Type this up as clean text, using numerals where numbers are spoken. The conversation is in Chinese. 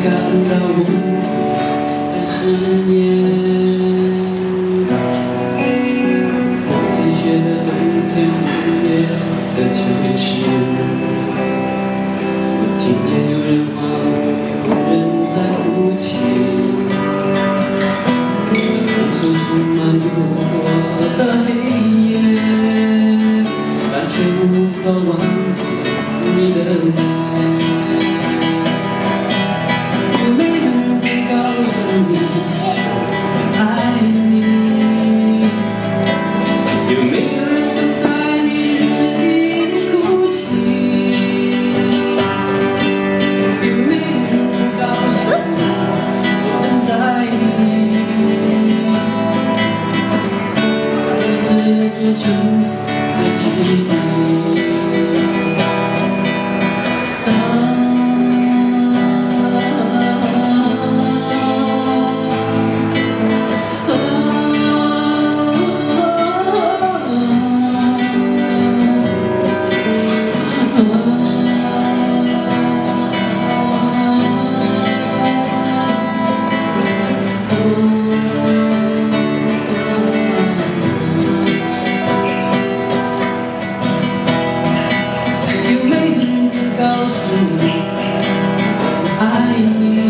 感到无的思念。我最学的冬天午夜的城市，我听见有人话，有人在哭泣，空手充满诱惑的黑夜，但却无法忘记你的脸。 爱你，有没有人曾在你日记里哭泣？有没有人曾告诉我很在意？在这座城市的记忆。 告诉你，我爱你。